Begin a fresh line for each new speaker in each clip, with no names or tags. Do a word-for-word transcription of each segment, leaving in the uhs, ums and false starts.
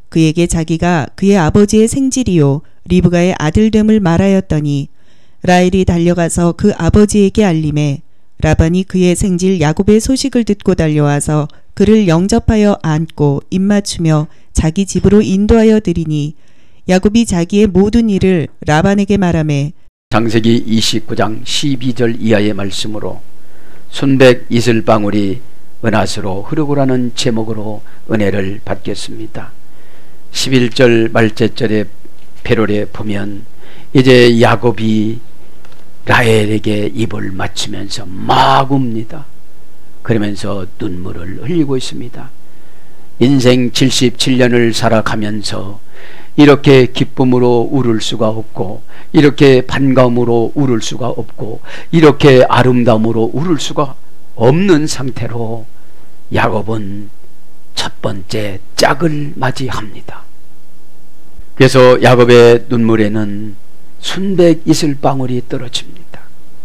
그에게 자기가 그의 아버지의 생질이요 리브가의 아들됨을 말하였더니 라헬이 달려가서 그 아버지에게 알림해 라반이 그의 생질 야곱의 소식을 듣고 달려와서 그를 영접하여 안고 입맞추며 자기 집으로 인도하여 드리니 야곱이 자기의 모든 일을 라반에게 말하매
창세기 이십구 장 십이 절 이하의 말씀으로 순백 이슬방울이 은하수로 흐르고라는 제목으로 은혜를 받겠습니다. 십일 절 말제절의 패롤에 보면 이제 야곱이 라헬에게 입을 맞추면서 막 웁니다. 그러면서 눈물을 흘리고 있습니다. 인생 칠십칠 년을 살아가면서 이렇게 기쁨으로 울을 수가 없고 이렇게 반가움으로 울을 수가 없고 이렇게 아름다움으로 울을 수가 없는 상태로 야곱은 첫 번째 짝을 맞이합니다. 그래서 야곱의 눈물에는 순백 이슬방울이 떨어집니다.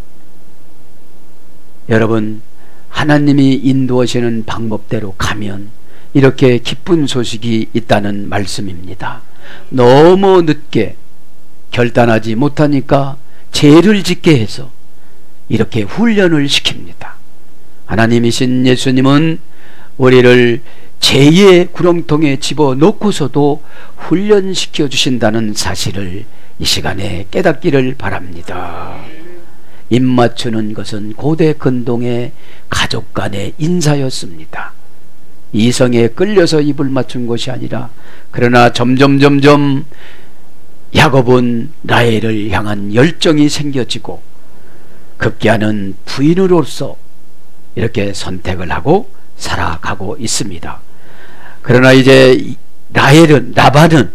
여러분, 하나님이 인도하시는 방법대로 가면 이렇게 기쁜 소식이 있다는 말씀입니다. 너무 늦게 결단하지 못하니까 죄를 짓게 해서 이렇게 훈련을 시킵니다. 하나님이신 예수님은 우리를 죄의 구렁텅이에 집어넣고서도 훈련시켜 주신다는 사실을 이 시간에 깨닫기를 바랍니다. 입맞추는 것은 고대 근동의 가족 간의 인사였습니다. 이성에 끌려서 입을 맞춘 것이 아니라, 그러나 점점 점점 야곱은 라헬을 향한 열정이 생겨지고 급기야는 부인으로서 이렇게 선택을 하고 살아가고 있습니다. 그러나 이제 라헬은, 라반은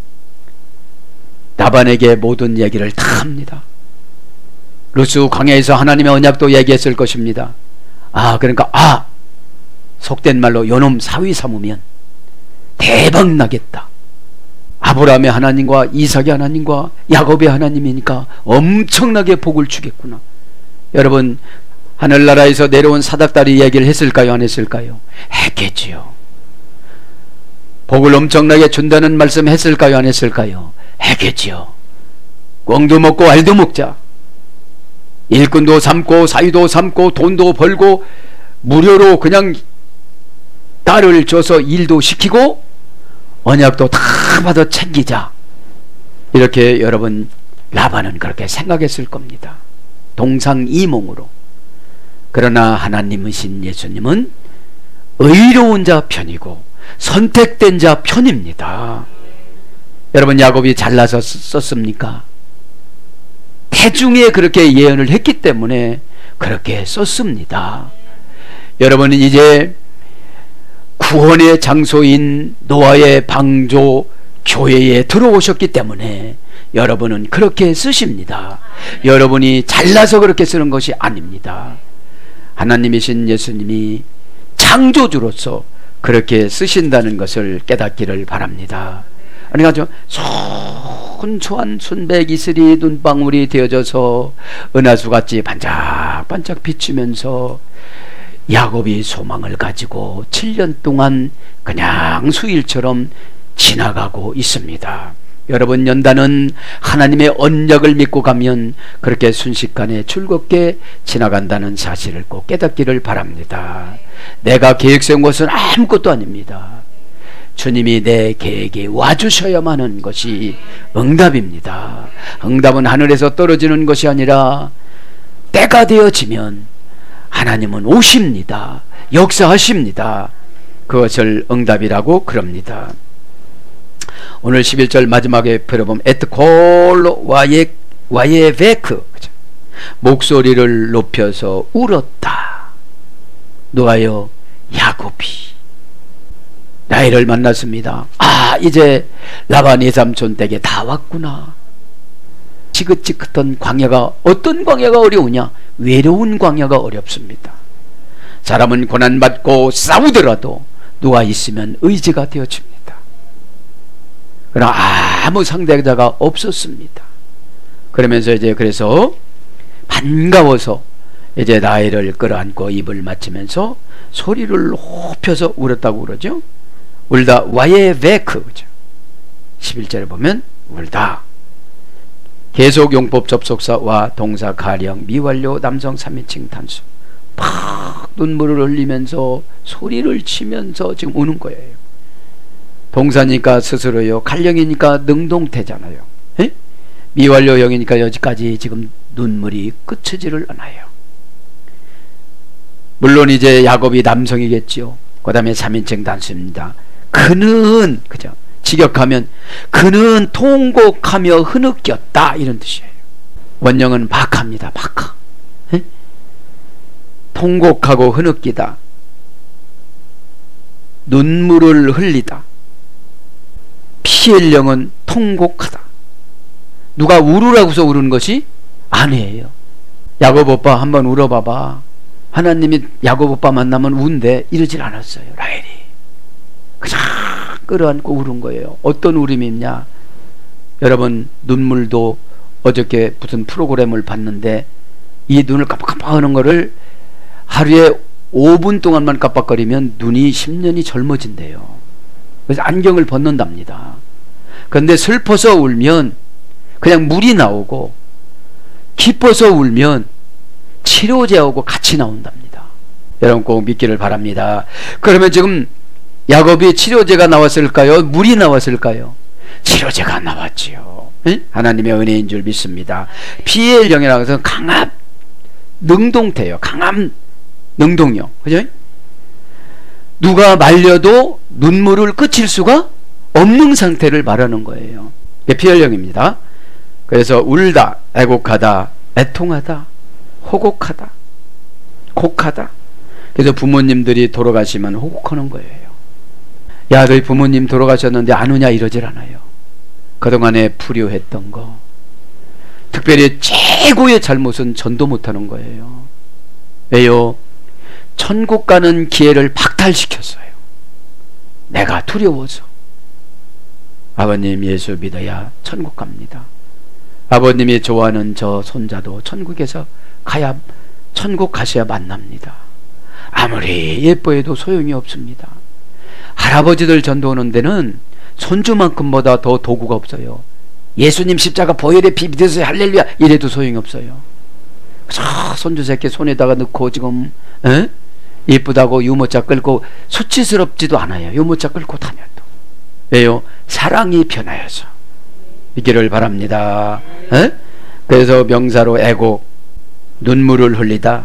라반에게 모든 얘기를 다 합니다. 루스 광야에서 하나님의 언약도 얘기했을 것입니다. 아, 그러니까 아 속된 말로 요놈 사위 삼으면 대박 나겠다. 아브라함의 하나님과 이삭의 하나님과 야곱의 하나님이니까 엄청나게 복을 주겠구나. 여러분, 하늘나라에서 내려온 사닥다리 얘기를 했을까요, 안 했을까요? 했겠지요. 복을 엄청나게 준다는 말씀 했을까요, 안 했을까요? 했겠지요. 꽝도 먹고 알도 먹자. 일꾼도 삼고 사위도 삼고 돈도 벌고 무료로 그냥 딸을 줘서 일도 시키고 언약도 다 받아 챙기자. 이렇게 여러분, 라반은 그렇게 생각했을 겁니다. 동상이몽으로. 그러나 하나님이신 예수님은 의로운 자 편이고 선택된 자 편입니다. 여러분, 야곱이 잘나서 썼습니까? 태중에 그렇게 예언을 했기 때문에 그렇게 썼습니다. 여러분은 이제 구원의 장소인 노아의 방조 교회에 들어오셨기 때문에 여러분은 그렇게 쓰십니다. 여러분이 잘나서 그렇게 쓰는 것이 아닙니다. 하나님이신 예수님이 창조주로서 그렇게 쓰신다는 것을 깨닫기를 바랍니다. 그러니까 순수한 순백 이슬이 눈방울이 되어져서 은하수같이 반짝반짝 비추면서 야곱이 소망을 가지고 칠 년 동안 그냥 수일처럼 지나가고 있습니다. 여러분, 연단은 하나님의 언약을 믿고 가면 그렇게 순식간에 즐겁게 지나간다는 사실을 꼭 깨닫기를 바랍니다. 내가 계획 세운 것은 아무것도 아닙니다. 주님이 내 계획에 와주셔야만 하는 것이 응답입니다. 응답은 하늘에서 떨어지는 것이 아니라 때가 되어지면 하나님은 오십니다. 역사하십니다. 그것을 응답이라고 그럽니다. 오늘 십일 절 마지막에 펴보면 에트콜로 와예 와예베크, 목소리를 높여서 울었다. 누가요? 야곱이 라헬을 만났습니다. 아, 이제 라반 외삼촌 댁에 다 왔구나. 지긋지긋한 광야가, 어떤 광야가 어려우냐? 외로운 광야가 어렵습니다. 사람은 고난받고 싸우더라도 누가 있으면 의지가 되어집니다. 그러나 아무 상대자가 없었습니다. 그러면서 이제 그래서 반가워서 이제 라헬을 끌어안고 입을 맞추면서 소리를 높여서 울었다고 그러죠. 울다 와예베크, 십일 절에 보면 울다. 계속 용법 접속사와 동사 가령 미완료 남성 삼 인칭 단수. 막 눈물을 흘리면서 소리를 치면서 지금 우는 거예요. 동사니까 스스로요, 가령이니까 능동태잖아요. 에? 미완료형이니까 여기까지 지금 눈물이 그치지를 않아요. 물론 이제 야곱이 남성이겠죠. 그 다음에 삼 인칭 단수입니다. 그는, 그죠? 직역하면 그는 통곡하며 흐느꼈다, 이런 뜻이에요. 원형은 박합니다. 박하. 에? 통곡하고 흐느끼다, 눈물을 흘리다. 피엘령은 통곡하다. 누가 울으라고서 우는 것이 아니에요. 야곱 오빠 한번 울어봐봐. 하나님이 야곱 오빠 만나면 운대, 이러질 않았어요. 라헬이 그냥 끌어안고 울은 거예요. 어떤 울음이냐, 여러분 눈물도 어저께 무슨 프로그램을 봤는데 이 눈을 깜빡깜빡 하는 거를 하루에 오 분 동안만 깜빡거리면 눈이 십 년이 젊어진대요. 그래서 안경을 벗는답니다. 그런데 슬퍼서 울면 그냥 물이 나오고, 기뻐서 울면 치료제하고 같이 나온답니다. 여러분 꼭 믿기를 바랍니다. 그러면 지금 야곱이 치료제가 나왔을까요? 물이 나왔을까요? 치료제가 나왔지요. 에? 하나님의 은혜인 줄 믿습니다. 피엘령이라고 해서 강압, 능동태요. 강압, 능동형. 그죠? 누가 말려도 눈물을 그칠 수가 없는 상태를 말하는 거예요. 이게 피엘령입니다. 그래서 울다, 애곡하다, 애통하다, 호곡하다, 곡하다. 그래서 부모님들이 돌아가시면 호곡하는 거예요. 야, 너희 부모님 돌아가셨는데 안 우냐, 이러질 않아요. 그동안에 불효했던 거, 특별히 최고의 잘못은 전도 못하는 거예요. 왜요? 천국 가는 기회를 박탈시켰어요. 내가 두려워서. 아버님 예수 믿어야 천국 갑니다. 아버님이 좋아하는 저 손자도 천국에서 가야, 천국 가셔야 만납니다. 아무리 예뻐해도 소용이 없습니다. 할아버지들 전도하는 데는 손주만큼보다 더 도구가 없어요. 예수님 십자가 보혈에 피 묻으세요 할렐루야 이래도 소용이 없어요. 자, 손주 새끼 손에다가 넣고 지금 에? 예쁘다고 유모차 끌고 수치스럽지도 않아요. 유모차 끌고 다녀도. 왜요? 사랑이 변하여서. 있기를 바랍니다. 에? 그래서 명사로 애곡, 눈물을 흘리다,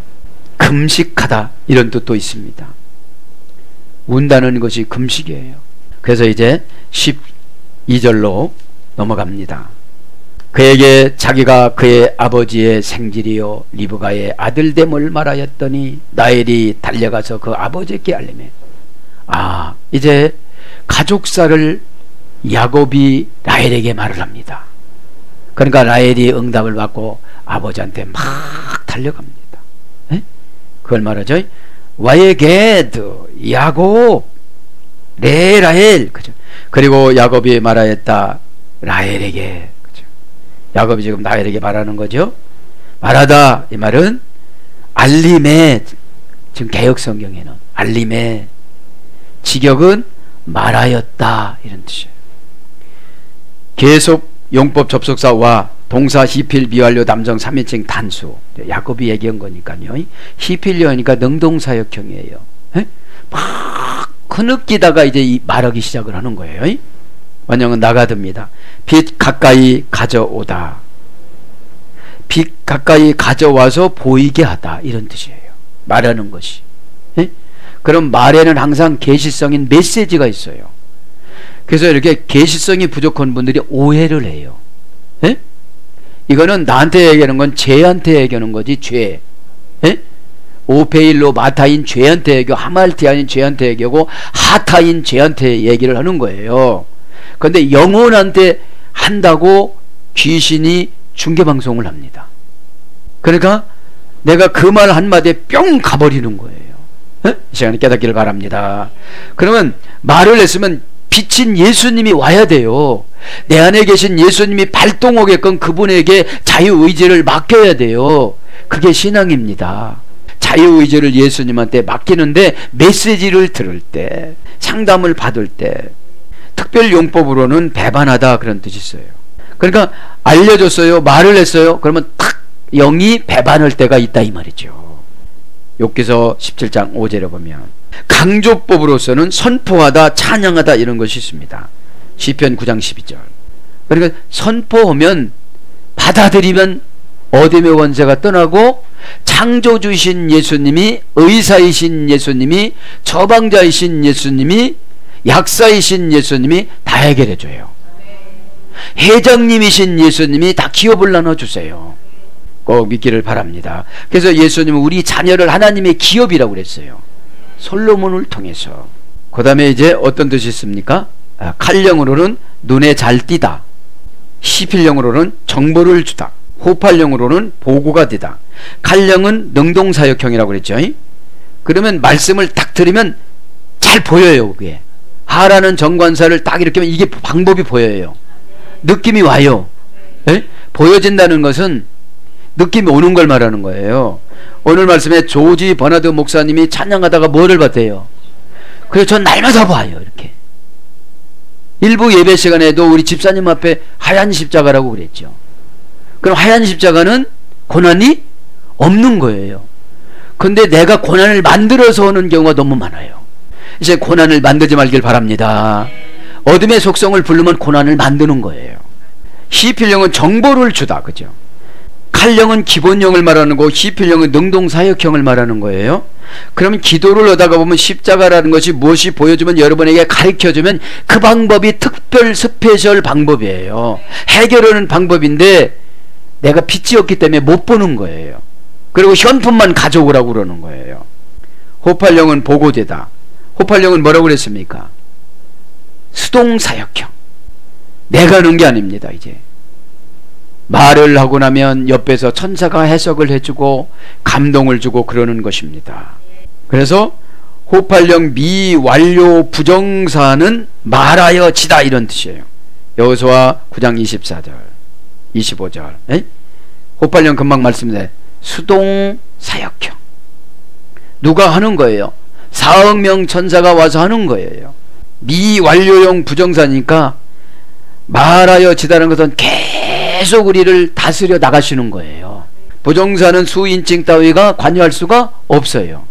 금식하다, 이런 뜻도 있습니다. 운다는 것이 금식이에요. 그래서 이제 십이 절로 넘어갑니다. 그에게 자기가 그의 아버지의 생질이요 리브가의 아들됨을 말하였더니 라헬이 달려가서 그 아버지께 알리매. 아, 이제 가족사를 야곱이 라헬에게 말을 합니다. 그러니까 라헬이 응답을 받고 아버지한테 막 달려갑니다. 에? 그걸 말하죠. 와예게드 야곱 레 라헬. 그죠? 그리고 야곱이 말하였다 라헬에게. 그죠? 야곱이 지금 라헬에게 말하는 거죠. 말하다, 이 말은 알림에, 지금 개역성경에는 알림에, 직역은 말하였다, 이런 뜻이에요. 계속 용법 접속사와 동사 히필 미완료 남성 삼 인칭 단수. 야곱이 얘기한 거니까요. 히필료니까 능동사역형이에요. 에? 막 흐느끼다가 이제 이 말하기 시작을 하는 거예요. 원형은 나가듭니다. 빛 가까이 가져오다, 빛 가까이 가져와서 보이게 하다, 이런 뜻이에요. 말하는 것이. 에? 그럼 말에는 항상 계시성인 메시지가 있어요. 그래서 이렇게 계시성이 부족한 분들이 오해를 해요. 에? 이거는 나한테 얘기하는 건 죄한테 얘기하는 거지, 죄. 에? 오페일로 마타인 죄한테 얘기하고 하말티아인 죄한테 얘기하고 하타인 죄한테 얘기를 하는 거예요. 그런데 영혼한테 한다고 귀신이 중계방송을 합니다. 그러니까 내가 그 말 한마디에 뿅 가버리는 거예요. 에? 이 시간에 깨닫기를 바랍니다. 그러면 말을 했으면 빛인 예수님이 와야 돼요. 내 안에 계신 예수님이 발동하게끔 그분에게 자유의지를 맡겨야 돼요. 그게 신앙입니다. 자유의지를 예수님한테 맡기는데 메시지를 들을 때, 상담을 받을 때, 특별히 특별 용법으로는 배반하다 그런 뜻이 있어요. 그러니까 알려줬어요. 말을 했어요. 그러면 탁 영이 배반할 때가 있다 이 말이죠. 욥기서 십칠 장 오 절에 보면 강조법으로서는 선포하다, 찬양하다 이런 것이 있습니다. 시편 구 장 십이 절. 그러니까 선포하면, 받아들이면 어둠의 원죄가 떠나고 창조주이신 예수님이, 의사이신 예수님이, 처방자이신 예수님이, 약사이신 예수님이 다 해결해줘요. 회장님이신 예수님이 다 기업을 나눠주세요. 꼭 믿기를 바랍니다. 그래서 예수님은 우리 자녀를 하나님의 기업이라고 그랬어요. 솔로몬을 통해서. 그 다음에 이제 어떤 뜻이 있습니까? 아, 칼령으로는 눈에 잘 띄다, 시필령으로는 정보를 주다, 호팔령으로는 보고가 되다. 칼령은 능동사역형이라고 그랬죠. 그러면 말씀을 딱 들으면 잘 보여요. 그게 하라는 정관사를 딱 이렇게 하면 이게 방법이 보여요. 느낌이 와요. 에? 보여진다는 것은 느낌이 오는 걸 말하는 거예요. 오늘 말씀에 조지 버나드 목사님이 찬양하다가 뭐를 봤대요? 그래서 전 날마다 봐요. 이렇게 일부 예배 시간에도 우리 집사님 앞에 하얀 십자가라고 그랬죠. 그럼 하얀 십자가는 고난이 없는 거예요. 근데 내가 고난을 만들어서 오는 경우가 너무 많아요. 이제 고난을 만들지 말길 바랍니다. 어둠의 속성을 부르면 고난을 만드는 거예요. 시필령은 정보를 주다, 그죠? 칼령은 기본형을 말하는 거고 시필령은 능동사역형을 말하는 거예요. 그러면 기도를 하다가 보면 십자가라는 것이 무엇이 보여주면 여러분에게 가르쳐주면 그 방법이 특별 스페셜 방법이에요. 해결하는 방법인데 내가 빛이 없기 때문에 못 보는 거예요. 그리고 현품만 가져오라고 그러는 거예요. 호팔령은 보고되다. 호팔령은 뭐라고 그랬습니까? 수동사역형. 내가 하는 게 아닙니다. 이제 말을 하고 나면 옆에서 천사가 해석을 해주고 감동을 주고 그러는 것입니다. 그래서 호팔령 미완료 부정사는 말하여 지다 이런 뜻이에요. 여호수아 구 장 이십사 절 이십오 절. 에? 호팔령 금방 말씀드린 수동사역형. 누가 하는 거예요? 사억 명 천사가 와서 하는 거예요. 미완료형 부정사니까 말하여 지다는 것은 계속 우리를 다스려 나가시는 거예요. 부정사는 수인칭 따위가 관여할 수가 없어요.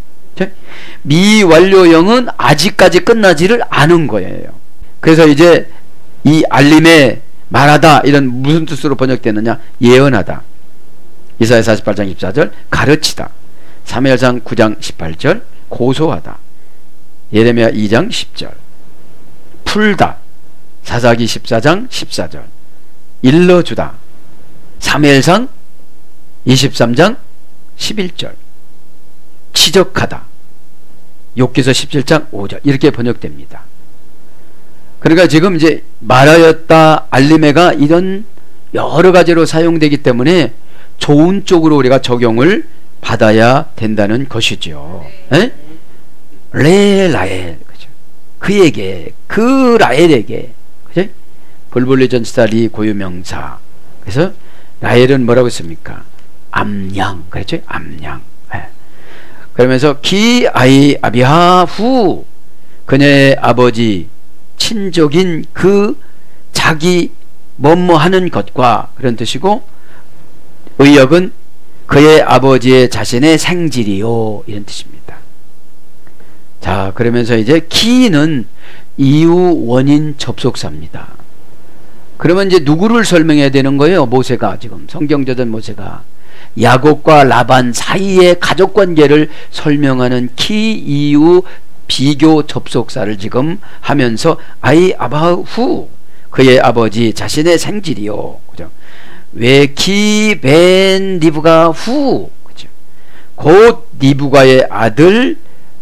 미완료형은 아직까지 끝나지를 않은 거예요. 그래서 이제 이 알림에 말하다 이런 무슨 뜻으로 번역되느냐? 예언하다. 이사야 사십팔 장 십사 절 가르치다. 사무엘상 구 장 십팔 절 고소하다. 예레미야 이 장 십 절 풀다. 사사기 십사 장 십사 절 일러주다. 사무엘상 이십삼 장 십일 절 지적하다. 욥기서 십칠 장 오 절 이렇게 번역됩니다. 그러니까 지금 이제 말하였다, 알림해가 이런 여러 가지로 사용되기 때문에 좋은 쪽으로 우리가 적용을 받아야 된다는 것이죠. 에? 레 라엘, 그죠? 그에게, 그 라엘에게, 그죠? 불불리 전치사 리 고유명사. 그래서 라엘은 뭐라고 했습니까? 암양, 그랬죠? 암양. 예. 그러면서 기 아이 아비하 후, 그녀의 아버지 친족인 그 자기 뭐뭐 하는 것과 그런 뜻이고, 의역은 그의 아버지의 자신의 생질이요 이런 뜻입니다. 자, 그러면서 이제 기는 이유 원인 접속사입니다. 그러면 이제 누구를 설명해야 되는 거예요? 모세가, 지금 성경저자 모세가 야곱과 라반 사이의 가족관계를 설명하는 키, 이유, 비교 접속사를 지금 하면서 아이 아바후, 그의 아버지 자신의 생질이요, 그죠? 웨키 벤 리브가 후, 그죠? 곧 리브가의 아들,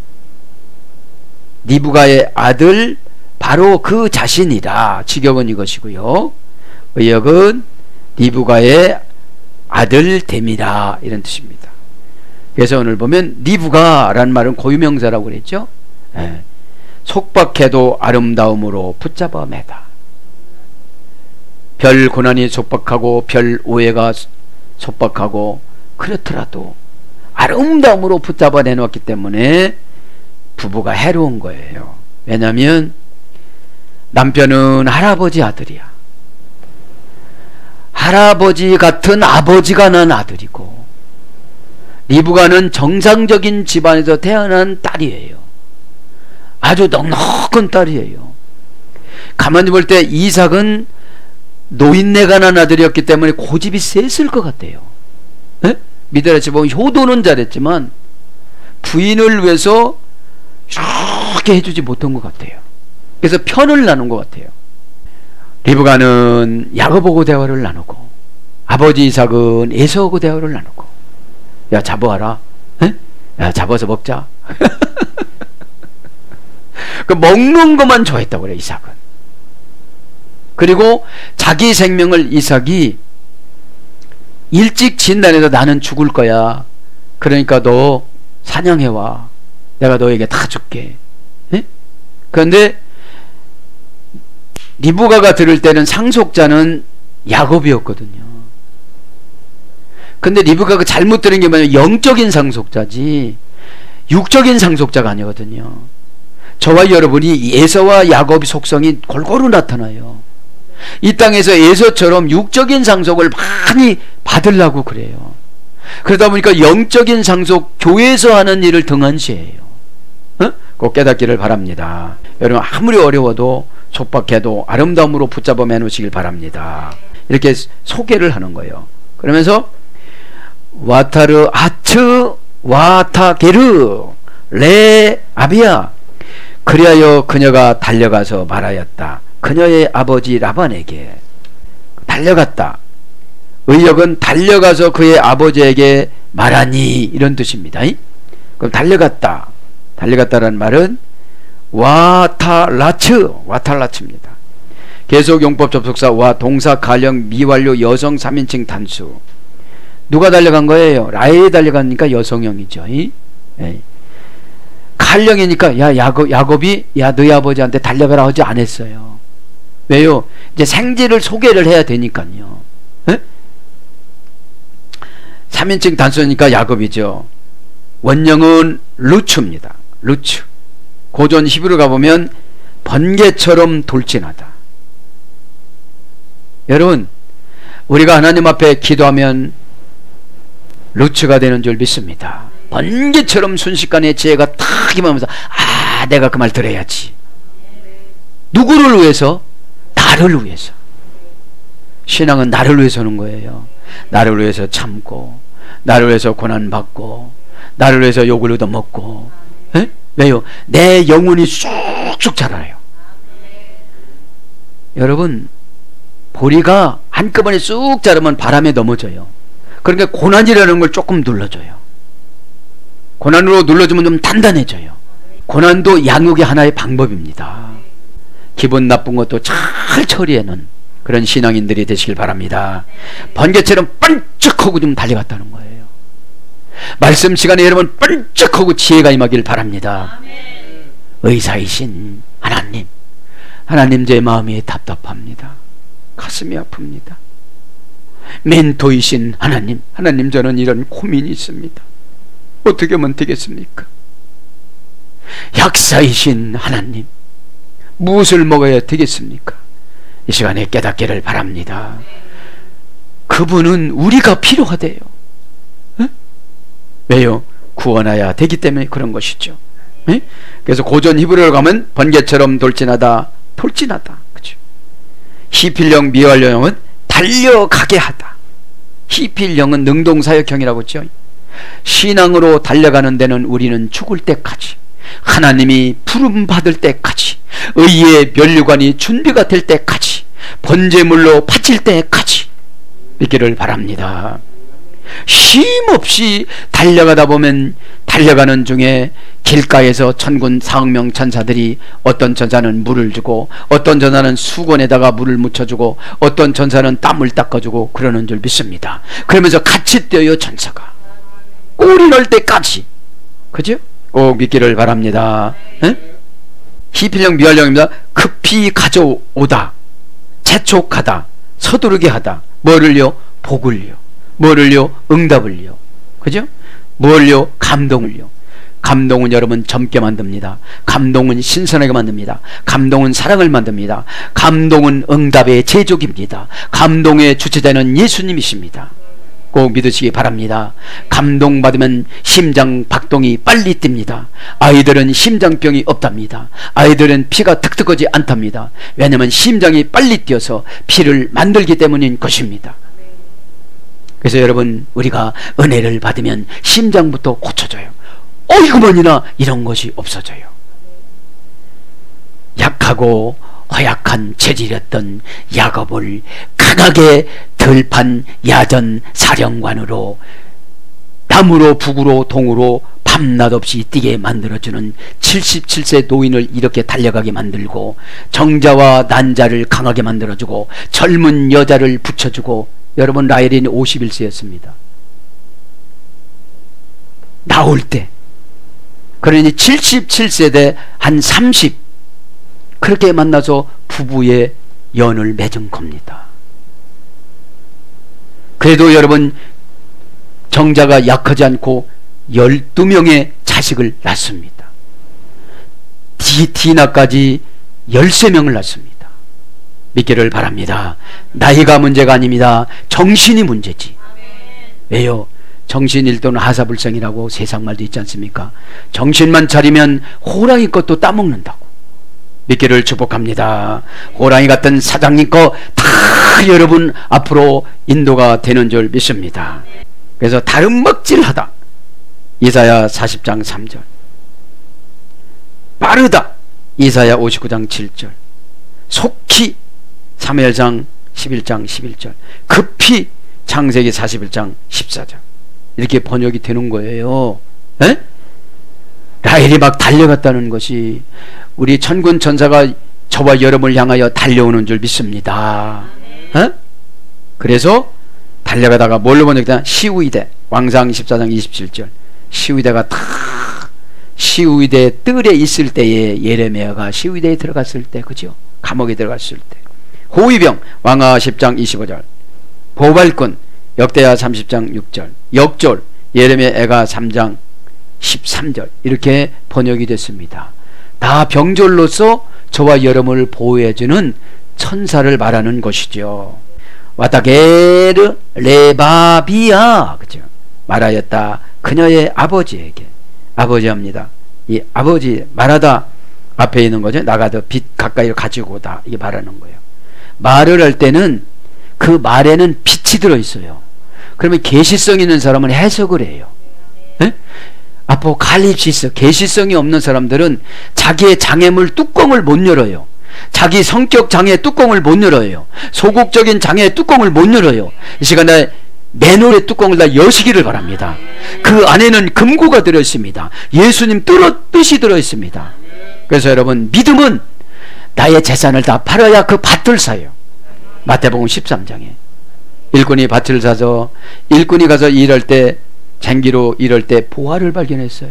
리브가의 아들 바로 그 자신이라. 직역은 이것이고요. 의역은 리브가의 아들 됨이라 이런 뜻입니다. 그래서 오늘 보면 리브가라는 말은 고유명사라고 그랬죠. 예. 속박해도 아름다움으로 붙잡아 매다. 별 고난이 속박하고 별 오해가 속박하고 그렇더라도 아름다움으로 붙잡아 내놓았기 때문에 부부가 해로운 거예요. 왜냐하면 남편은 할아버지 아들이야. 할아버지 같은 아버지가 난 아들이고, 리브가는 정상적인 집안에서 태어난 딸이에요. 아주 넉넉한 딸이에요. 가만히 볼 때 이삭은 노인네가 난 아들이었기 때문에 고집이 셌을 것 같아요. 네? 미드라시 보면 효도는 잘했지만 부인을 위해서 이렇게 해주지 못한 것 같아요. 그래서 편을 나눈 것 같아요. 리브가는 야곱하고 대화를 나누고, 아버지 이삭은 에서하고 대화를 나누고, 야 잡아와라, 에? 야 잡아서 먹자. 그 먹는 것만 좋아했다고 그래 이삭은. 그리고 자기 생명을 이삭이 일찍 진단해서 나는 죽을 거야, 그러니까 너 사냥해와, 내가 너에게 다 줄게. 에? 그런데 리브가가 들을 때는 상속자는 야곱이었거든요. 근데 리브가가 잘못 들은 게 뭐냐면 영적인 상속자지 육적인 상속자가 아니거든요. 저와 여러분이 에서와 야곱의 속성이 골고루 나타나요. 이 땅에서 에서처럼 육적인 상속을 많이 받으려고 그래요. 그러다 보니까 영적인 상속, 교회에서 하는 일을 등한시해요. 어? 꼭 깨닫기를 바랍니다. 여러분 아무리 어려워도 촉박해도 아름다움으로 붙잡아 매놓으시길 바랍니다. 이렇게 소개를 하는 거예요. 그러면서 와타르 아츠 와타게르 레 아비야, 그리하여 그녀가 달려가서 말하였다. 그녀의 아버지 라반에게 달려갔다. 의역은 달려가서 그의 아버지에게 말하니, 이런 뜻입니다. 그럼 달려갔다, 달려갔다라는 말은 와탈라츠, 와탈라츠입니다. 계속 용법 접속사 와 동사 가령 미완료 여성 삼 인칭 단수. 누가 달려간 거예요? 라헬이 달려가니까 여성형이죠. 예. 칼령이니까 야 야곱, 야곱이 야 너희 아버지한테 달려가라 하지 않았어요. 왜요? 이제 생지를 소개를 해야 되니까요. 예? 삼 인칭 단수니까 야곱이죠. 원형은 루츠입니다. 루츠. 고전 히브리 가보면 번개처럼 돌진하다. 여러분 우리가 하나님 앞에 기도하면 루츠가 되는 줄 믿습니다. 번개처럼 순식간에 지혜가 탁 임하면서 아 내가 그 말 들어야지. 누구를 위해서? 나를 위해서. 신앙은 나를 위해서 하는 거예요. 나를 위해서 참고, 나를 위해서 고난받고, 나를 위해서 욕을 얻어먹고. 에? 왜요? 내 영혼이 쑥쑥 자라요. 여러분 보리가 한꺼번에 쑥 자르면 바람에 넘어져요. 그러니까 고난이라는 걸 조금 눌러줘요. 고난으로 눌러주면 좀 단단해져요. 고난도 양육의 하나의 방법입니다. 기분 나쁜 것도 잘 처리하는 그런 신앙인들이 되시길 바랍니다. 번개처럼 번쩍하고 좀 달려갔다는 거예요. 말씀 시간에 여러분 번쩍하고 지혜가 임하길 바랍니다. 의사이신 하나님, 하나님 제 마음이 답답합니다. 가슴이 아픕니다. 멘토이신 하나님, 하나님 저는 이런 고민이 있습니다. 어떻게 하면 되겠습니까? 약사이신 하나님, 무엇을 먹어야 되겠습니까? 이 시간에 깨닫기를 바랍니다. 그분은 우리가 필요하대요. 에? 왜요? 구원해야 되기 때문에 그런 것이죠. 에? 그래서 고전 히브리어로 가면 번개처럼 돌진하다, 돌진하다. 그죠? 히필령 미완료형은 달려가게 하다. 히필령은 능동사역형이라고 했죠. 신앙으로 달려가는 데는 우리는 죽을 때까지, 하나님이 부름 받을 때까지, 의의 면류관이 준비가 될 때까지, 번제물로 바칠 때까지 있기를 바랍니다. 쉼없이 달려가다 보면 달려가는 중에 길가에서 천군 사억 명 천사들이, 어떤 천사는 물을 주고, 어떤 천사는 수건에다가 물을 묻혀주고, 어떤 천사는 땀을 닦아주고 그러는 줄 믿습니다. 그러면서 같이 뛰어요. 천사가 꼴이 날 때까지. 그죠? 꼭 믿기를 바랍니다. 에? 히필령 미완령입니다. 급히 가져오다, 재촉하다, 서두르게 하다. 뭐를요? 복을요. 뭐를요? 응답을요. 그죠? 뭘요? 감동을요. 감동은 여러분 젊게 만듭니다. 감동은 신선하게 만듭니다. 감동은 사랑을 만듭니다. 감동은 응답의 제조기입니다. 감동의 주체자는 예수님이십니다. 꼭 믿으시기 바랍니다. 감동받으면 심장 박동이 빨리 뜁니다. 아이들은 심장병이 없답니다. 아이들은 피가 턱턱하지 않답니다. 왜냐하면 심장이 빨리 뛰어서 피를 만들기 때문인 것입니다. 그래서 여러분, 우리가 은혜를 받으면 심장부터 고쳐져요. 어이구머니나 이런 것이 없어져요. 약하고 허약한 체질이었던 야곱을 강하게 들판 야전 사령관으로 남으로 북으로 동으로 밤낮 없이 뛰게 만들어주는 칠십칠 세 노인을 이렇게 달려가게 만들고, 정자와 난자를 강하게 만들어주고, 젊은 여자를 붙여주고. 여러분, 라헬이 오십일 세였습니다 나올 때. 그러니 칠십칠 세대 한 삼십, 그렇게 만나서 부부의 연을 맺은 겁니다. 그래도 여러분, 정자가 약하지 않고 열두 명의 자식을 낳습니다. 디, 디나까지 열세 명을 낳습니다. 믿기를 바랍니다. 나이가 문제가 아닙니다. 정신이 문제지. 왜요? 정신일도는 하사불성이라고 세상 말도 있지 않습니까? 정신만 차리면 호랑이 것도 따먹는다고. 믿기를 축복합니다. 호랑이 같은 사장님 거 다 여러분 앞으로 인도가 되는 줄 믿습니다. 그래서 다른 먹질하다. 이사야 사십 장 삼 절. 빠르다. 이사야 오십구 장 칠 절. 속히 사무엘상 십일 장 십일 절. 급히 창세기 사십일 장 십사 절. 이렇게 번역이 되는 거예요. 에? 라헬이 막 달려갔다는 것이 우리 천군 천사가 저와 여러분을 향하여 달려오는 줄 믿습니다. 에? 그래서 달려가다가 뭘로 번역되나? 시우이대. 왕상 십사 장 이십칠 절. 시우이대가 다 시우이대 뜰에 있을 때에 예레미야가 시우이대에 들어갔을 때, 그죠? 감옥에 들어갔을 때. 호위병 왕하 십 장 이십오 절. 보발꾼 역대하 삼십 장 육 절. 역졸 예레미야 애가 삼 장 십삼 절. 이렇게 번역이 됐습니다. 다 병졸로서 저와 여러분을 보호해주는 천사를 말하는 것이죠. 와다게르 레바비아, 그죠? 말하였다. 그녀의 아버지에게. 아버지합니다. 이 아버지 말하다 앞에 있는 거죠. 나가더 빛 가까이로 가지고 오다. 이게 말하는 거예요. 말을 할 때는 그 말에는 빛이 들어있어요. 그러면 계시성 있는 사람은 해석을 해요. 에? 아포칼립시스, 계시성이 없는 사람들은 자기의 장애물 뚜껑을 못 열어요. 자기 성격 장애 뚜껑을 못 열어요. 소극적인 장애 뚜껑을 못 열어요. 이 시간에 맨홀의 뚜껑을 다 여시기를 바랍니다. 그 안에는 금고가 들어있습니다. 예수님 뜻이 들어있습니다. 그래서 여러분, 믿음은 나의 재산을 다 팔아야 그 밭을 사요. 마태복음 십삼 장에 일꾼이 밭을 사서, 일꾼이 가서 일할 때, 쟁기로 일할 때 보화를 발견했어요.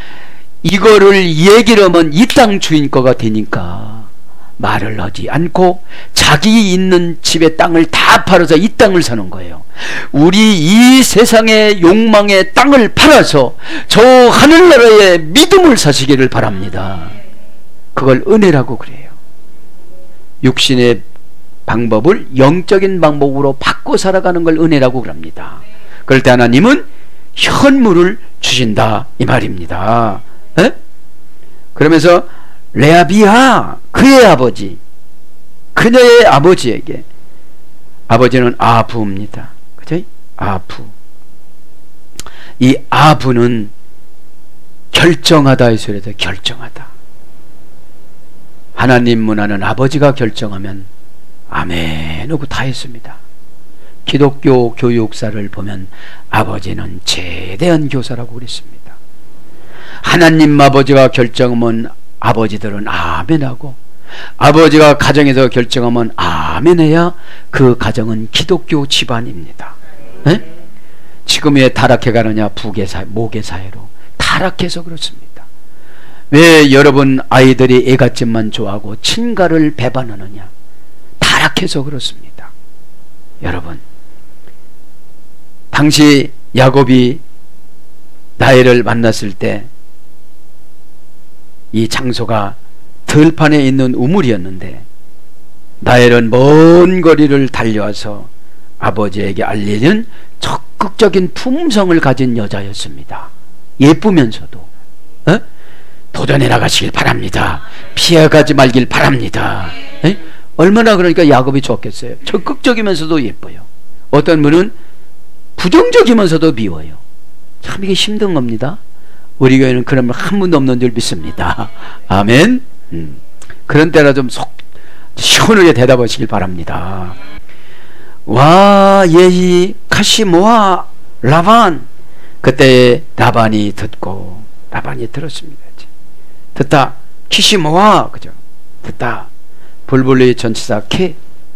이거를 얘기를 하면 이 땅 주인 거가 되니까 말을 하지 않고 자기 있는 집의 땅을 다 팔아서 이 땅을 사는 거예요. 우리 이 세상의 욕망의 땅을 팔아서 저 하늘나라의 믿음을 사시기를 바랍니다. 그걸 은혜라고 그래요. 육신의 방법을 영적인 방법으로 바꿔 살아가는 걸 은혜라고 그럽니다. 그럴 때 하나님은 현물을 주신다, 이 말입니다. 에? 그러면서 레아비아, 그의 아버지, 그녀의 아버지에게. 아버지는 아부입니다. 그죠? 아부. 이 아부는 결정하다 이 소리에서 결정하다. 하나님 문화는 아버지가 결정하면 아멘 하고 다 했습니다. 기독교 교육사를 보면 아버지는 제대한 교사라고 그랬습니다. 하나님 아버지가 결정하면 아버지들은 아멘하고, 아버지가 가정에서 결정하면 아멘해야 그 가정은 기독교 집안입니다. 에? 지금 왜 타락해 가느냐? 부계사, 모계사회로 타락해서 그렇습니다. 왜 여러분 아이들이 애갓집만 좋아하고 친가를 배반하느냐? 타락해서 그렇습니다. 여러분, 당시 야곱이 라헬을 만났을 때 이 장소가 들판에 있는 우물이었는데 라헬은 먼 거리를 달려와서 아버지에게 알리는 적극적인 품성을 가진 여자였습니다. 예쁘면서도 어? 도전해 나가시길 바랍니다. 피해가지 말길 바랍니다. 에? 얼마나 그러니까 야곱이 좋겠어요. 적극적이면서도 예뻐요. 어떤 분은 부정적이면서도 미워요. 참 이게 힘든 겁니다. 우리 교회는 그런 분 한 분도 없는 줄 믿습니다. 아멘. 음. 그런 때라 좀 속 시원하게 대답하시길 바랍니다. 와 예히 카시모아 라반. 그때 라반이 듣고 라반이 들었습니다. 듣다 키시모아 그죠? 듣다 불불리 전치사 케.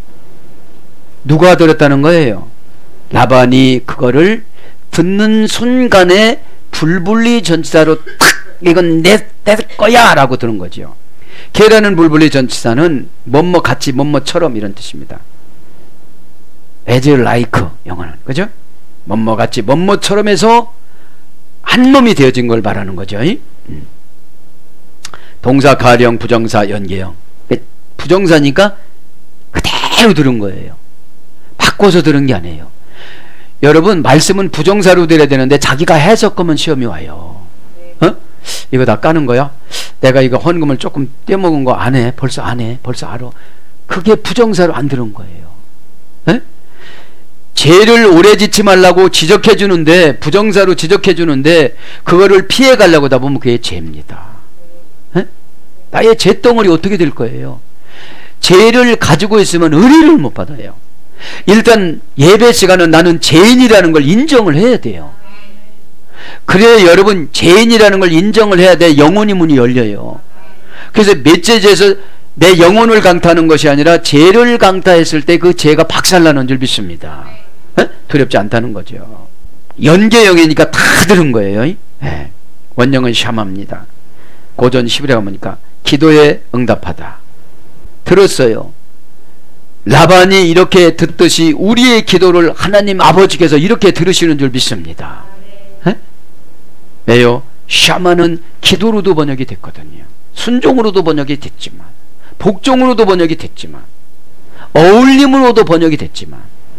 누가 들었다는 거예요? 라반이 그거를 듣는 순간에 불불리 전치사로 탁 이건 내, 내 거야 라고 들은 거죠. 케라는 불불리 전치사는 뭐뭐 같이 뭐뭐처럼 이런 뜻입니다. as like 영어는 그죠? 뭐뭐 같이 뭐뭐처럼 해서 한 몸이 되어진 걸 말하는 거죠. 음. 동사 가령 부정사 연계형. 부정사니까 그대로 들은 거예요. 바꿔서 들은 게 아니에요. 여러분 말씀은 부정사로 들어야 되는데 자기가 해석하면 시험이 와요. 어? 이거 다 까는 거야? 내가 이거 헌금을 조금 떼먹은 거 안 해. 벌써 안 해. 벌써 알아. 그게 부정사로 안 들은 거예요. 에? 죄를 오래 짓지 말라고 지적해 주는데 부정사로 지적해 주는데 그거를 피해 가려고 하다 보면 그게 죄입니다. 에? 나의 죄덩어리 어떻게 될 거예요? 죄를 가지고 있으면 의리를 못 받아요. 일단 예배 시간은 나는 죄인이라는 걸 인정을 해야 돼요. 그래야 여러분 죄인이라는 걸 인정을 해야 돼. 영혼의 문이 열려요. 그래서 메시지에서 내 영혼을 강타하는 것이 아니라 죄를 강타했을 때 그 죄가 박살나는 줄 믿습니다. 에? 두렵지 않다는 거죠. 연계형이니까 다 들은 거예요. 에. 원형은 샤마입니다. 고전 십 일에 가보니까 기도에 응답하다. 들었어요. 라반이 이렇게 듣듯이 우리의 기도를 하나님 아버지께서 이렇게 들으시는 줄 믿습니다. 에? 왜요? 샤마는 기도로도 번역이 됐거든요. 순종으로도 번역이 됐지만 복종으로도 번역이 됐지만 어울림으로도 번역이 됐지만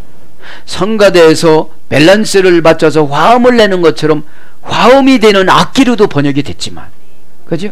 성가대에서 밸런스를 맞춰서 화음을 내는 것처럼 화음이 되는 악기로도 번역이 됐지만 그죠?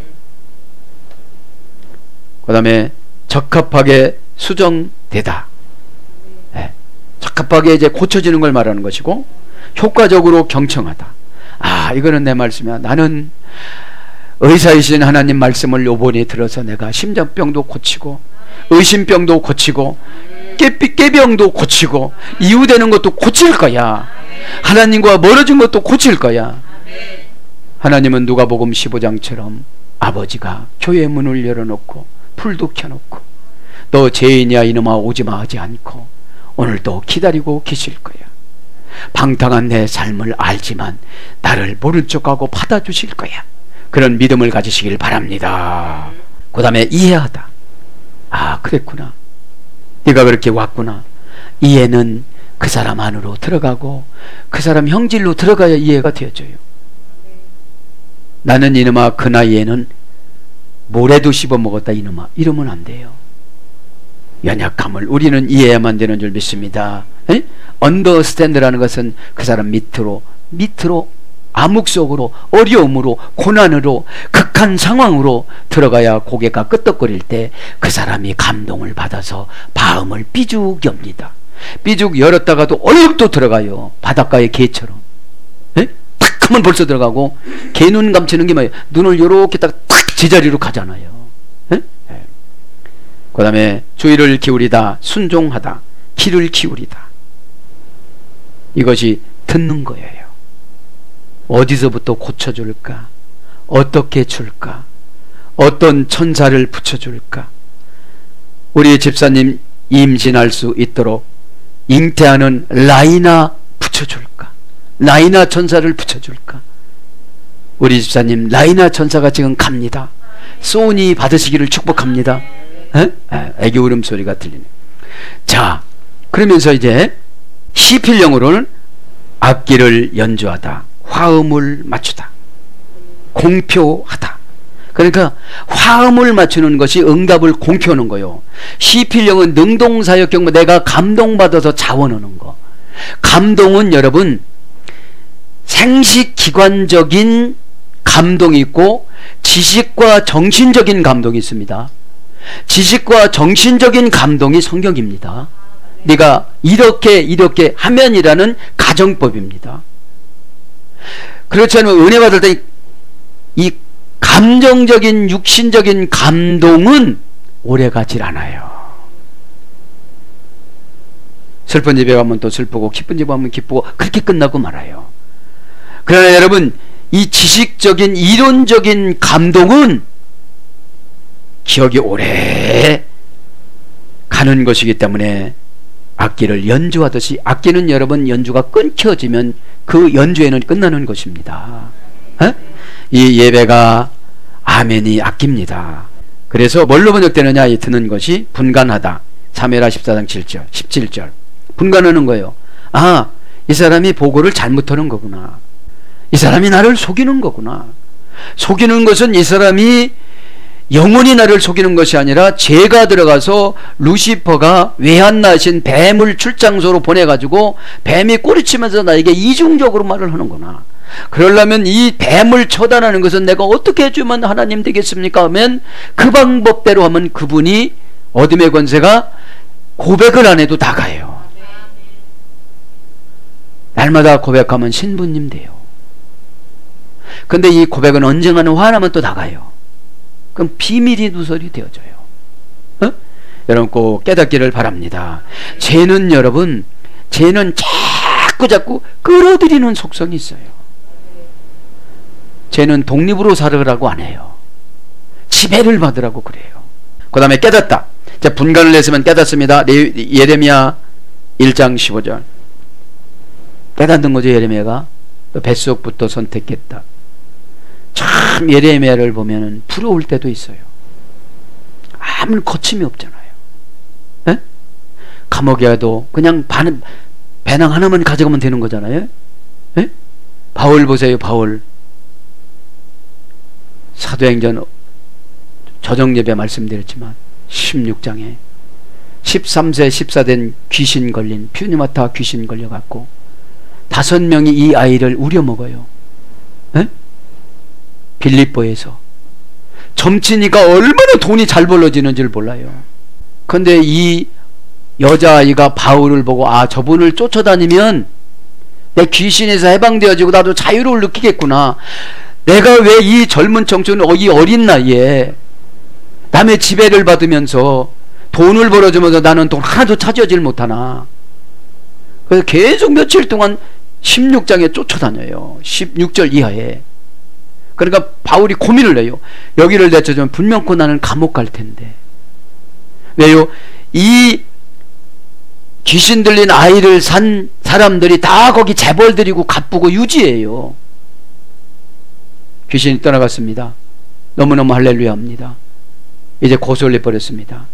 그 다음에 적합하게 수정되다. 네. 적합하게 이제 고쳐지는 걸 말하는 것이고 효과적으로 경청하다. 아 이거는 내 말씀이야. 나는 의사이신 하나님 말씀을 요번에 들어서 내가 심장병도 고치고 의심병도 고치고 깨비, 깨병도 고치고 이유되는 것도 고칠 거야. 하나님과 멀어진 것도 고칠 거야. 하나님은 누가복음 십오 장처럼 아버지가 교회 문을 열어놓고 불도 켜놓고 너 죄인이야 이놈아 오지마 하지 않고 오늘도 기다리고 계실 거야. 방탕한 내 삶을 알지만 나를 모른 척하고 받아주실 거야. 그런 믿음을 가지시길 바랍니다. 그 다음에 이해하다. 아 그랬구나. 네가 그렇게 왔구나. 이해는 그 사람 안으로 들어가고 그 사람 형질로 들어가야 이해가 되어져요. 나는 이놈아 그 나이에는 모래도 씹어먹었다 이놈아 이러면 안 돼요. 연약함을 우리는 이해해야만 되는 줄 믿습니다. 에? 언더스탠드라는 것은 그 사람 밑으로 밑으로 암흑 속으로 어려움으로 고난으로 극한 상황으로 들어가야 고개가 끄덕거릴 때 그 사람이 감동을 받아서 마음을 삐죽 엽니다. 삐죽 열었다가도 얼룩도 들어가요. 바닷가의 개처럼. 에? 탁 하면 벌써 들어가고 개 눈 감치는 게 뭐예요? 눈을 요렇게 딱 탁 제자리로 가잖아요. 에? 에. 그 다음에 주의를 기울이다. 순종하다. 귀를 기울이다. 이것이 듣는 거예요. 어디서부터 고쳐줄까? 어떻게 줄까? 어떤 천사를 붙여줄까? 우리 집사님 임신할 수 있도록 잉태하는 라이나 붙여줄까? 라이나 천사를 붙여줄까? 우리 집사님 라이나 천사가 지금 갑니다. 소니 받으시기를 축복합니다. 에? 에, 애기 울음소리가 들리네. 자, 그러면서 이제 시필령으로는 악기를 연주하다. 화음을 맞추다. 공표하다. 그러니까 화음을 맞추는 것이 응답을 공표하는 거요. 시필령은 능동사역 경우 내가 감동받아서 자원하는 거. 감동은 여러분 생식기관적인 감동이 있고 지식과 정신적인 감동이 있습니다. 지식과 정신적인 감동이 성경입니다. 네가 이렇게 이렇게 하면이라는 가정법입니다. 그렇지 않으면 은혜 받을 때 이 감정적인 육신적인 감동은 오래가질 않아요. 슬픈 집에 가면 또 슬프고 기쁜 집에 가면 기쁘고 그렇게 끝나고 말아요. 그러나 여러분 이 지식적인 이론적인 감동은 기억이 오래 가는 것이기 때문에 악기를 연주하듯이 악기는 여러분 연주가 끊겨지면 그 연주에는 끝나는 것입니다. 에? 이 예배가 아멘이 악기입니다. 그래서 뭘로 번역되느냐 이 듣는 것이 분간하다. 사무엘하 십사 장 칠 절 십칠 절 분간하는 거예요. 아, 이 사람이 보고를 잘못하는 거구나. 이 사람이 나를 속이는 거구나. 속이는 것은 이 사람이 영원히 나를 속이는 것이 아니라 죄가 들어가서 루시퍼가 외한나신 뱀을 출장소로 보내가지고 뱀이 꼬리치면서 나에게 이중적으로 말을 하는구나. 그러려면 이 뱀을 처단하는 것은 내가 어떻게 해주면 하나님 되겠습니까? 하면 그 방법대로 하면 그분이 어둠의 권세가 고백을 안 해도 나가요. 날마다 고백하면 신부님 돼요. 근데 이 고백은 언젠가는 화나면 또 나가요. 그럼 비밀이 누설이 되어져요. 어? 여러분 꼭 깨닫기를 바랍니다. 죄는 여러분 죄는 자꾸 자꾸 끌어들이는 속성이 있어요. 죄는 독립으로 살으라고 안 해요. 지배를 받으라고 그래요. 그 다음에 깨닫다. 자, 분간을 했으면 깨닫습니다. 예레미야 일 장 십오 절 깨닫는 거죠. 예레미야가 뱃속부터 선택했다. 참 예레미야를 보면 부러울 때도 있어요. 아무 거침이 없잖아요. 에? 감옥에 가도 그냥 반, 배낭 하나만 가져가면 되는 거잖아요. 에? 바울 보세요. 바울 사도행전 저정예배 말씀드렸지만 십육 장에 십삼 세 십사 된 귀신 걸린 퓨니마타 귀신 걸려갖고 다섯 명이 이 아이를 우려먹어요. 에? 빌립보에서 점치니까 얼마나 돈이 잘 벌어지는지를 몰라요. 근데 이 여자아이가 바울을 보고 아 저분을 쫓아다니면 내 귀신에서 해방되어지고 나도 자유를 느끼겠구나. 내가 왜 이 젊은 청춘 이 어린 나이에 남의 지배를 받으면서 돈을 벌어주면서 나는 돈 하나도 차지하지 못하나. 그래서 계속 며칠 동안 십육 장에 쫓아다녀요. 십육 절 이하에. 그러니까 바울이 고민을 해요. 여기를 내쳐주면 분명코 나는 감옥 갈 텐데. 왜요? 이 귀신 들린 아이를 산 사람들이 다 거기 재벌 드리고 갚고 유지해요. 귀신이 떠나갔습니다. 너무너무 할렐루야 합니다. 이제 고소를 해버렸습니다.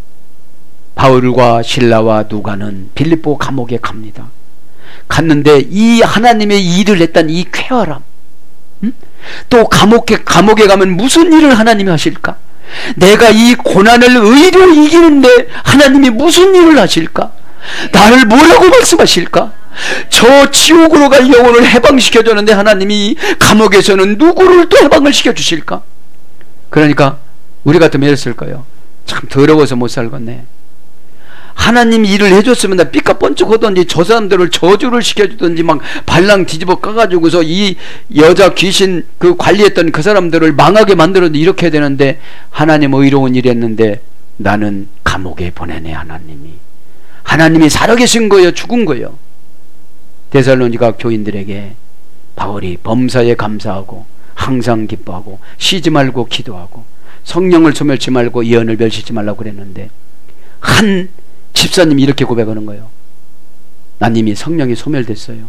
바울과 실라와 누가는 빌립보 감옥에 갑니다. 갔는데 이 하나님의 일을 했던 이 쾌활함, 음? 또 감옥에, 감옥에 가면 무슨 일을 하나님이 하실까? 내가 이 고난을 의로 이기는데 하나님이 무슨 일을 하실까? 나를 뭐라고 말씀하실까? 저 지옥으로 갈 영혼을 해방시켜주는데 하나님이 감옥에서는 누구를 또 해방을 시켜주실까? 그러니까 우리 같으면 이랬을까요? 참 더러워서 못 살겠네. 하나님이 일을 해줬으면 나 삐까뻔쩍 하던지 저 사람들을 저주를 시켜주던지 막 발랑 뒤집어 까가지고서 이 여자 귀신 그 관리했던 그 사람들을 망하게 만들어도 이렇게 해야 되는데 하나님 의로운 일 했는데 나는 감옥에 보내네. 하나님이 하나님이 살아계신 거예요? 죽은 거예요? 데살로니가 교인들에게 바울이 범사에 감사하고 항상 기뻐하고 쉬지 말고 기도하고 성령을 소멸치 말고 예언을 멸시지 말라고 그랬는데 한 집사님이 이렇게 고백하는 거예요. 난 이미 성령이 소멸됐어요.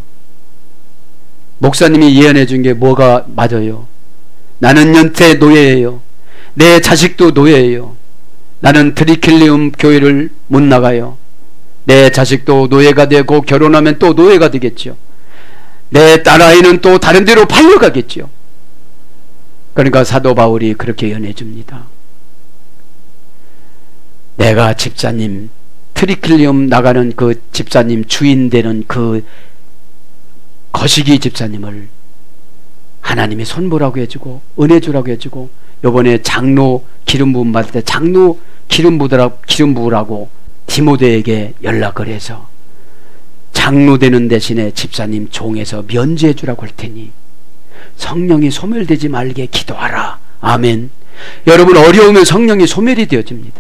목사님이 예언해 준 게 뭐가 맞아요? 나는 연태 노예예요. 내 자식도 노예예요. 나는 트리킬리움 교회를 못 나가요. 내 자식도 노예가 되고 결혼하면 또 노예가 되겠죠. 내 딸아이는 또 다른 데로 팔려가겠죠. 그러니까 사도 바울이 그렇게 연해줍니다. 내가 집사님, 트리클리움 나가는 그 집사님 주인 되는 그 거시기 집사님을 하나님이 손보라고 해주고 은혜 주라고 해주고, 요번에 장로 기름 부음 받을 때 장로 기름 부으라고 기름 부으라고 디모데에게 연락을 해서 장로 되는 대신에 집사님 종에서 면제해 주라고 할 테니 성령이 소멸되지 말게 기도하라. 아멘. 여러분, 어려우면 성령이 소멸이 되어집니다.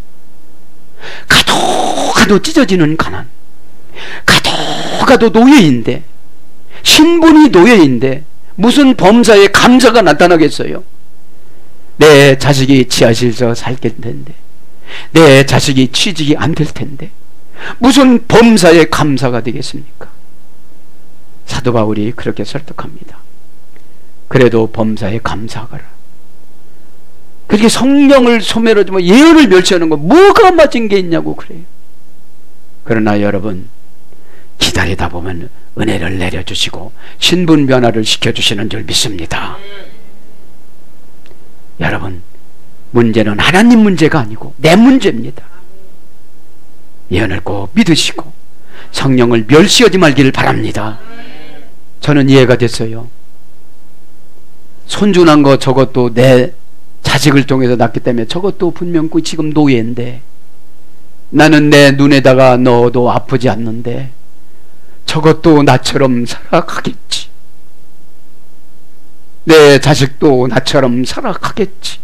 가도 가도 찢어지는 가난, 가도 가도 노예인데, 신분이 노예인데 무슨 범사에 감사가 나타나겠어요? 내 자식이 지하실에서 살게 텐데, 내 자식이 취직이 안 될 텐데 무슨 범사에 감사가 되겠습니까? 사도 바울이 그렇게 설득합니다. 그래도 범사에 감사하라. 그렇게 성령을 소멸하지 뭐 예언을 멸시하는 거 뭐가 맞은 게 있냐고 그래요. 그러나 여러분, 기다리다 보면 은혜를 내려주시고 신분 변화를 시켜주시는 줄 믿습니다. 여러분, 문제는 하나님 문제가 아니고 내 문제입니다. 예언을 꼭 믿으시고 성령을 멸시하지 말기를 바랍니다. 저는 이해가 됐어요. 손주난 거 저것도 내 자식을 통해서 낳기 때문에 저것도 분명 지금 노예인데, 나는 내 눈에다가 넣어도 아프지 않는데 저것도 나처럼 살아가겠지. 내 자식도 나처럼 살아가겠지.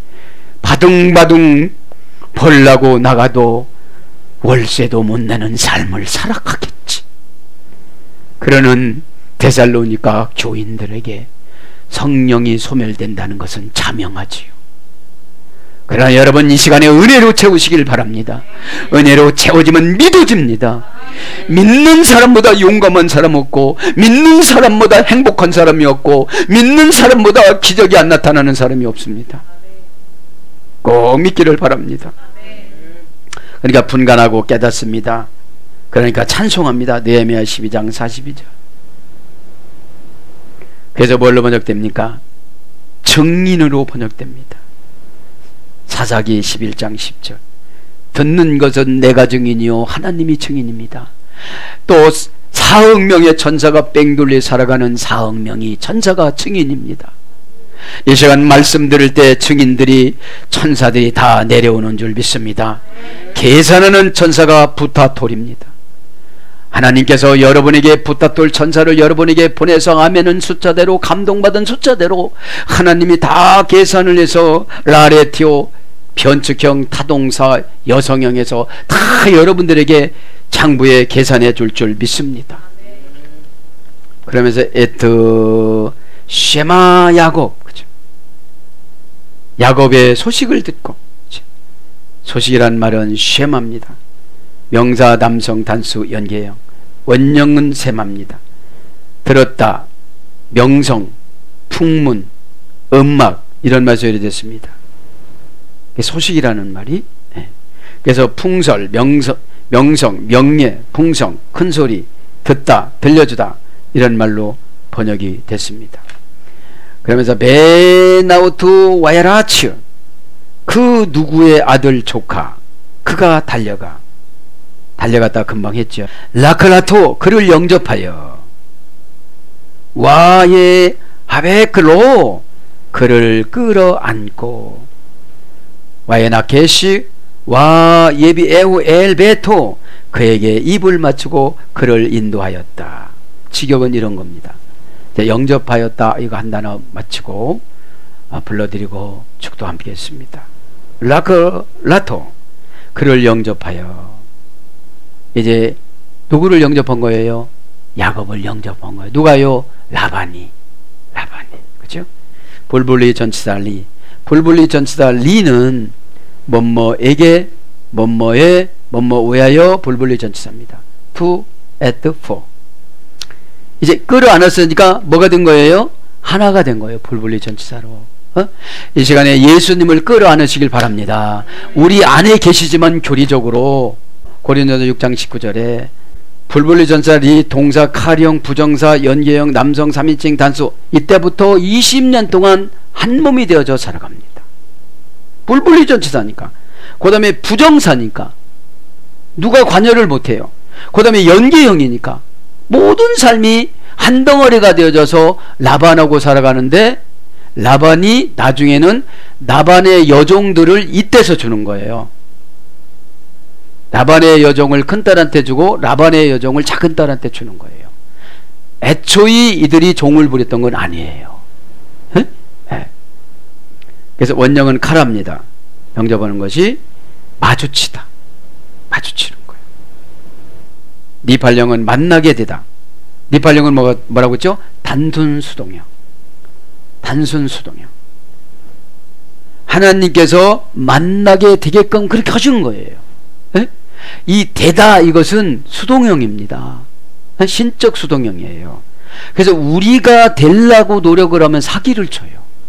바둥바둥 벌라고 나가도 월세도 못 내는 삶을 살아가겠지. 그러는 데살로니가 교인들에게 성령이 소멸된다는 것은 자명하지요. 그러나 여러분, 이 시간에 은혜로 채우시길 바랍니다. 은혜로 채워지면 믿어집니다. 믿는 사람보다 용감한 사람 없고, 믿는 사람보다 행복한 사람이 없고, 믿는 사람보다 기적이 안 나타나는 사람이 없습니다. 꼭 믿기를 바랍니다. 그러니까 분간하고 깨닫습니다. 그러니까 찬송합니다. 느헤미야 십이 장 사십이 절. 그래서 뭘로 번역됩니까? 증인으로 번역됩니다. 사사기 십일 장 십 절. 듣는 것은 내가 증인이요 하나님이 증인입니다. 또 사억 명의 천사가 뺑돌려 살아가는 사억 명이 천사가 증인입니다. 이 시간 말씀 들을 때 증인들이, 천사들이 다 내려오는 줄 믿습니다. 계산하는 천사가 부타톨입니다. 하나님께서 여러분에게 부타톨 천사를 여러분에게 보내서 아멘은 숫자대로, 감동받은 숫자대로 하나님이 다 계산을 해서 라레티오 변축형 타동사 여성형에서 다 여러분들에게 장부에 계산해 줄 줄 믿습니다. 그러면서 에트 쉐마 야곱, 그죠? 야곱의 소식을 듣고, 그죠? 소식이란 말은 쉐마입니다. 명사 남성 단수 연계형, 원형은 세마입니다. 들었다, 명성, 풍문, 음악, 이런 말이 됐습니다. 소식이라는 말이, 네. 그래서 풍설, 명성, 명성, 명예, 풍성, 큰소리, 듣다, 들려주다, 이런 말로 번역이 됐습니다. 그러면서 베나우트 와야라츠, 그 누구의 아들 조카, 그가 달려가, 달려갔다 금방 했죠. 라클라토, 그를 영접하여, 와예 하베클로, 그를 끌어안고, 와예나케시 와 예비 에우 엘베토, 그에게 입을 맞추고 그를 인도하였다. 직역은 이런 겁니다. 영접하였다, 이거 한 단어 맞추고 불러드리고 축도 함께 했습니다. 라클라토, 그를 영접하여. 이제 누구를 영접한 거예요? 야곱을 영접한 거예요. 누가요? 라반이. 라반이, 그죠? 불불리 전치사 리. 불불리 전치사 리는 뭐뭐에게, 뭐뭐에, 뭐뭐 위하여 불불리 전치사입니다. to, at, for. 이제 끌어안았으니까 뭐가 된 거예요? 하나가 된 거예요. 불불리 전치사로. 어? 이 시간에 예수님을 끌어안으시길 바랍니다. 우리 안에 계시지만 교리적으로 고린도서 육 장 십구 절에 불분리 전자리 동사 카령 부정사 연계형 남성 삼 인칭 단수 이때부터 이십 년 동안 한 몸이 되어져 살아갑니다. 불분리 전치사니까. 그 다음에 부정사니까 누가 관여를 못해요. 그 다음에 연계형이니까 모든 삶이 한 덩어리가 되어져서 라반하고 살아가는데 라반이 나중에는 라반의 여종들을 이때서 주는 거예요. 라반의 여종을 큰딸한테 주고 라반의 여종을 작은딸한테 주는 거예요. 애초에 이들이 종을 부렸던 건 아니에요. 네? 네. 그래서 원형은 카라입니다. 영접하는 것이 마주치다. 마주치는 거예요. 니팔령은 만나게 되다. 니팔령은 뭐가, 뭐라고 했죠? 단순 수동형. 단순 수동형. 하나님께서 만나게 되게끔 그렇게 하시는 거예요. 네? 이 되다 이것은 수동형입니다. 신적 수동형이에요. 그래서 우리가 되려고 노력을 하면 사기를 쳐요.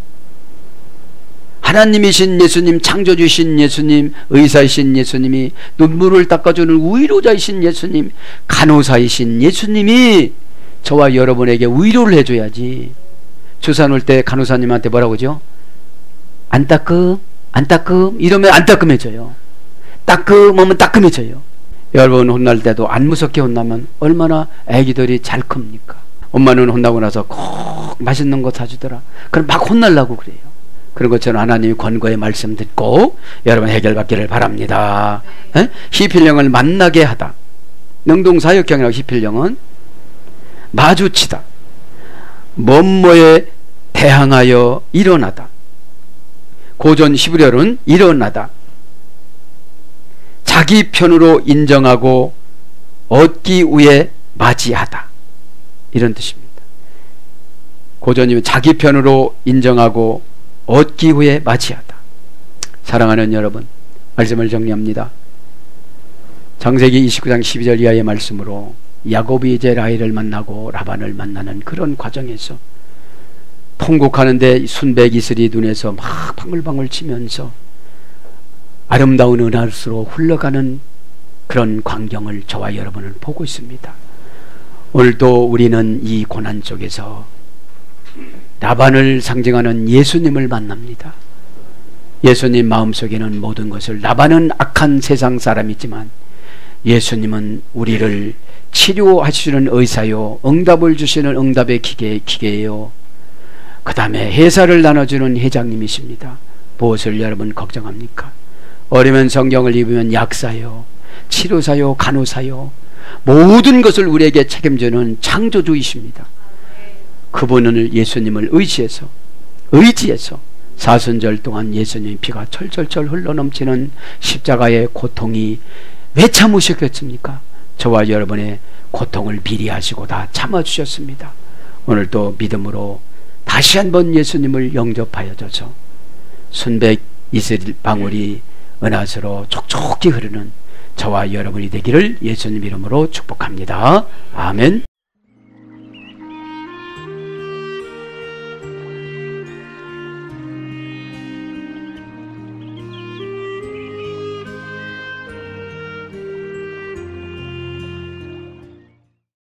하나님이신 예수님, 창조주신 예수님, 의사이신 예수님이 눈물을 닦아주는 위로자이신 예수님, 간호사이신 예수님이 저와 여러분에게 위로를 해줘야지. 주사 놓을 때 간호사님한테 뭐라고 하죠? 안 따끔, 안 따끔 이러면 안 따끔해져요. 따끔하면 따끔해져요. 여러분 혼날 때도 안 무섭게 혼나면 얼마나 애기들이 잘 큽니까? 엄마는 혼나고 나서 꼭 맛있는 거 사주더라. 그럼 막 혼날라고 그래요. 그런 것처럼 하나님이 권고의 말씀 듣고 여러분 해결받기를 바랍니다. 네. 히필령을 만나게 하다. 능동사역형이라고 히필령은 마주치다. 뭐뭐에 대항하여 일어나다. 고전 히브리어로는 일어나다. 자기 편으로 인정하고 얻기 위해 맞이하다. 이런 뜻입니다. 고전이면 자기 편으로 인정하고 얻기 위해 맞이하다. 사랑하는 여러분, 말씀을 정리합니다. 창세기 이십구 장 십이 절 이하의 말씀으로 야곱이 이제 라헬을 만나고 라반을 만나는 그런 과정에서 통곡하는데 순백 이슬이 눈에서 막 방울방울 치면서 아름다운 은하수로 흘러가는 그런 광경을 저와 여러분은 보고 있습니다. 오늘도 우리는 이 고난 속에서 라반을 상징하는 예수님을 만납니다. 예수님 마음속에는 모든 것을, 라반은 악한 세상 사람이지만 예수님은 우리를 치료하시는 의사요, 응답을 주시는 응답의 기계, 기계예요. 그 다음에 해사를 나눠주는 회장님이십니다. 무엇을 여러분 걱정합니까? 어리면 성경을 입으면 약사요, 치료사요, 간호사요, 모든 것을 우리에게 책임지는 창조주이십니다. 그분을, 예수님을 의지해서 의지해서 사순절 동안 예수님의 피가 철철철 흘러넘치는 십자가의 고통이 왜 참으셨겠습니까? 저와 여러분의 고통을 미리 하시고 다 참아주셨습니다. 오늘도 믿음으로 다시 한번 예수님을 영접하여줘서 순백 이슬 방울이 은하수로 촉촉히 흐르는 저와 여러분이 되기를 예수님 이름으로 축복합니다. 아멘.